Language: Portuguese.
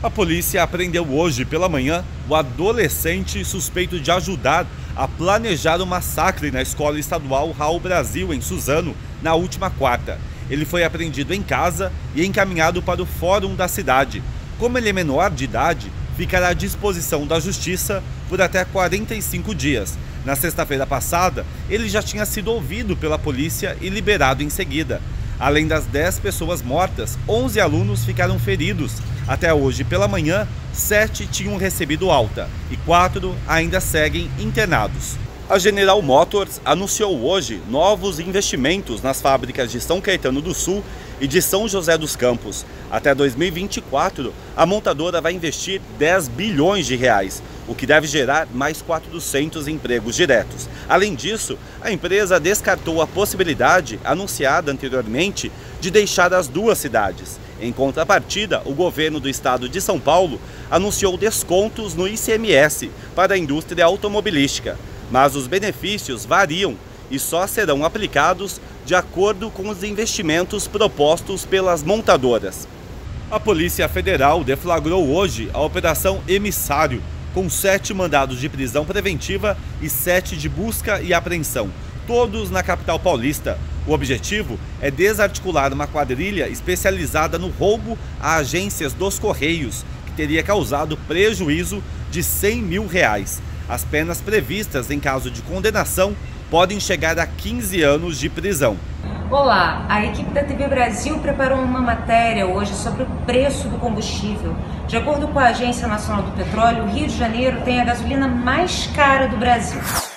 A polícia apreendeu hoje pela manhã o adolescente suspeito de ajudar a planejar o massacre na escola estadual Raul Brasil, em Suzano, na última quarta. Ele foi apreendido em casa e encaminhado para o fórum da cidade. Como ele é menor de idade, ficará à disposição da justiça por até 45 dias. Na sexta-feira passada, ele já tinha sido ouvido pela polícia e liberado em seguida. Além das 10 pessoas mortas, 11 alunos ficaram feridos. Até hoje pela manhã, 7 tinham recebido alta e 4 ainda seguem internados. A General Motors anunciou hoje novos investimentos nas fábricas de São Caetano do Sul e de São José dos Campos. Até 2024, a montadora vai investir 10 bilhões de reais, o que deve gerar mais 400 empregos diretos. Além disso, a empresa descartou a possibilidade, anunciada anteriormente, de deixar as duas cidades. Em contrapartida, o governo do estado de São Paulo anunciou descontos no ICMS para a indústria automobilística. Mas os benefícios variam e só serão aplicados de acordo com os investimentos propostos pelas montadoras. A Polícia Federal deflagrou hoje a Operação Emissário, com 7 mandados de prisão preventiva e 7 de busca e apreensão, todos na capital paulista. O objetivo é desarticular uma quadrilha especializada no roubo a agências dos Correios, que teria causado prejuízo de 100 mil reais. As penas previstas em caso de condenação podem chegar a 15 anos de prisão. Olá, a equipe da TV Brasil preparou uma matéria hoje sobre o preço do combustível. De acordo com a Agência Nacional do Petróleo, o Rio de Janeiro tem a gasolina mais cara do Brasil.